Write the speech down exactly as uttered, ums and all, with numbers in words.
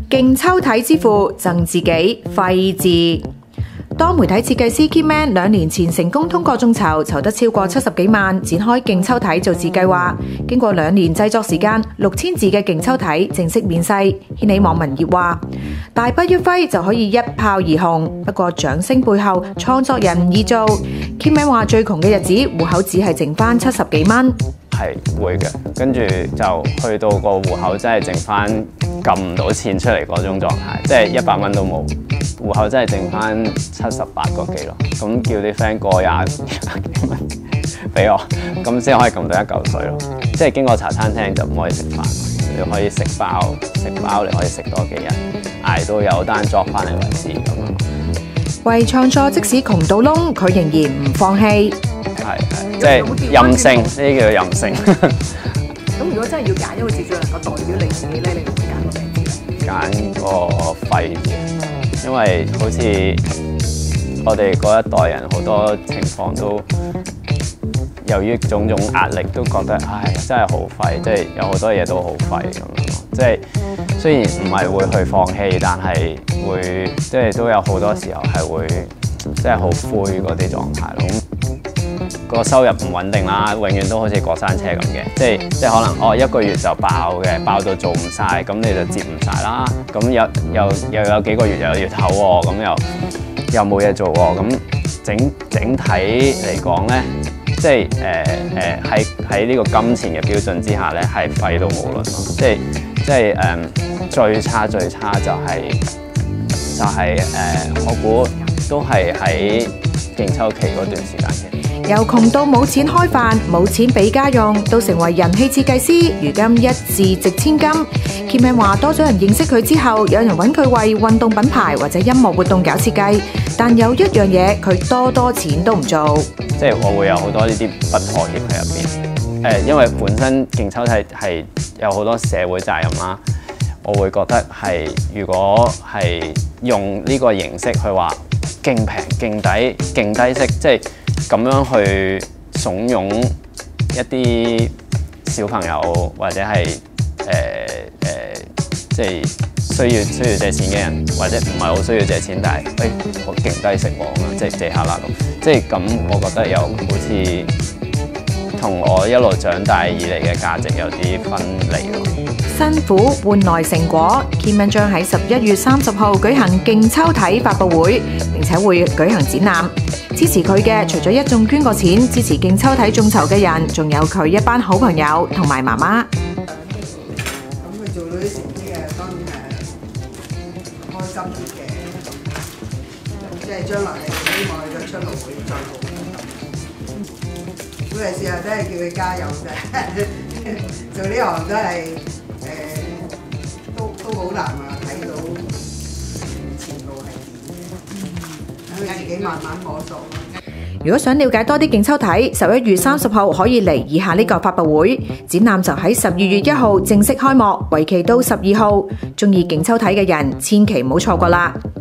勁抽體之父贈自己廢字。當媒體設計師 Kitman 兩年前成功通過眾籌，籌得超過七十幾萬，展開勁抽體造字計劃。經過兩年製作時間，六千字嘅勁抽體正式面世，掀起網民熱話。大筆一揮就可以一炮而紅，不過掌聲背後創作人唔易做。Kitman 話最窮嘅日子，戶口只係剩翻七十幾蚊。 係會嘅，跟住就去到個戶口真係剩翻撳唔到錢出嚟嗰種狀態，即係一百蚊都冇，戶口真係剩翻七十八個幾咯。咁叫啲 friend 過廿廿幾蚊俾我，咁先可以撳到一嚿水咯。即係經過茶餐廳就唔可以食飯，你可以食包，食包你可以食多幾日，捱到有單作翻嚟為止咁樣。 為創作即使窮到窿，佢仍然唔放棄。 係係，即係任性，呢啲叫任性。 咁如果真係要揀一個字最能夠代表你自己咧，你會揀個咩字？ 揀個廢字，因為好似我哋嗰一代人好多情況都由於種種壓力，都覺得唉真係好廢，即係有好多嘢都好廢咁樣。即係雖然唔係會去放棄，但係會即係都有好多時候係會即係好灰嗰啲狀態咯。個收入唔穩定啦，永遠都好似過山車咁嘅，即係即係可能哦一個月就爆嘅，爆到做唔晒，咁你就接唔晒啦。咁又又又有幾個月又要唞喎，咁又又冇嘢做喎。咁整整體嚟講咧，即係誒誒喺喺呢個金錢嘅標準之下咧，係廢到無論咯。即係即係誒、呃、最差最差就係、是、就係、是、誒、呃、我估都係喺勁抽期嗰段時間嘅。 由窮到冇錢開飯，冇錢俾家用，到成為人氣設計師，如今一字值千金。Kitman 話多咗人認識佢之後，有人揾佢為運動品牌或者音樂活動搞設計，但有一樣嘢佢多多錢都唔做。 即係我會有好多呢啲不妥協喺入邊。誒，因為本身勁抽體係有好多社會責任啦，我會覺得係如果係用呢個形式去話勁平、勁抵、勁低息，即係。咁樣去慫恿一啲小朋友或者係誒誒，即係需要需要借錢嘅人，或者唔係好需要借錢，但係誒我勁低息喎，咁樣即係借下啦咁，即係咁，我覺得又好似同我一路長大以嚟嘅價值有啲分離咯。 辛苦換來成果 ，Kitman 將喺十一月三十號舉行勁抽體發佈會，並且會舉行展覽。支持佢嘅除咗一眾捐過錢支持勁抽體眾籌嘅人，仲有佢一班好朋友同埋媽媽。 咁佢做到啲成績啊，當然係開心啲嘅。即係將來希望佢嘅出路會再好。每日時候都係叫佢加油啫。做呢行都係誒，都都好難啊！睇到前路係點，等佢自己慢慢摸索。 如果想了解多啲勁抽體，十一月三十號可以嚟以下呢個發佈會，展覽就喺十二月一號正式開幕，為期到十二號。鍾意勁抽體嘅人，千祈唔好錯過啦！